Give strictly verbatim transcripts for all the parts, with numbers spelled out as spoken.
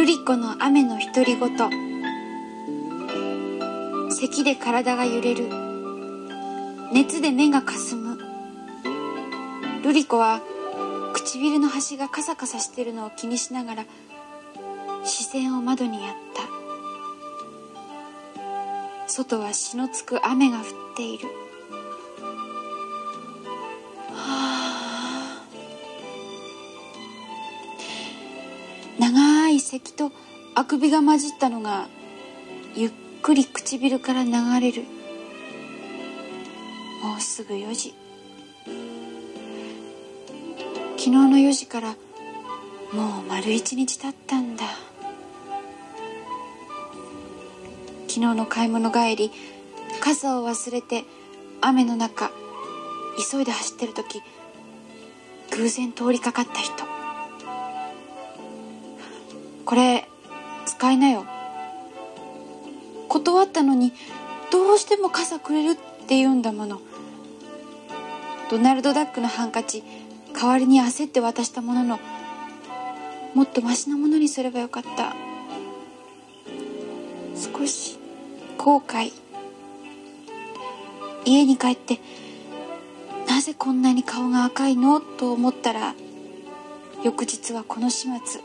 ルリコの雨の独り言。咳で体が揺れる。熱で目がかすむ。ルリコは唇の端がカサカサしているのを気にしながら視線を窓にやった。外はしのつく雨が降っている。はあ、長い咳とあくびが混じったのがゆっくり唇から流れる。もうすぐよじ。昨日のよじからもう丸一日経ったんだ。昨日の買い物帰り、傘を忘れて雨の中急いで走ってる時、偶然通りかかった人。これ使いなよ。断ったのにどうしても傘くれるって言うんだもの。ドナルドダックのハンカチ代わりに焦って渡したものの、もっとマシなものにすればよかった。少し後悔。家に帰ってなぜこんなに顔が赤いのと思ったら、翌日はこの始末。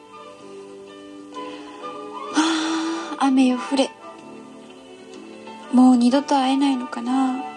ああ、雨よ降れ。もう二度と会えないのかな。